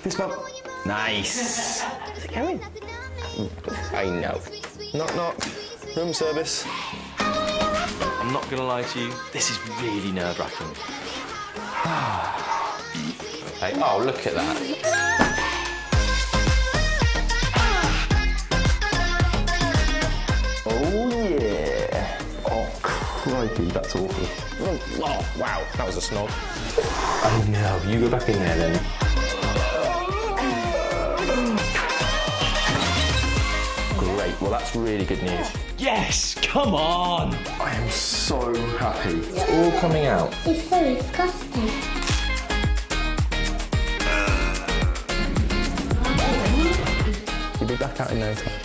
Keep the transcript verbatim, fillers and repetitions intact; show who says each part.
Speaker 1: Fist bump. Nice. How's it going?
Speaker 2: I know. Knock, knock. Room service.
Speaker 1: I'm not going to lie to you, this is really nerve-wracking.
Speaker 2: Okay. Oh, look at that.
Speaker 1: Oh, yeah. Oh, crikey, that's awful.
Speaker 2: Oh, oh, wow, that was a snog. Oh, no, you go back in there then. Great, well, that's really good news.
Speaker 1: Yes, come on!
Speaker 2: I am so happy. It's all coming out.
Speaker 3: It's so disgusting.
Speaker 2: You'll be back out in no time.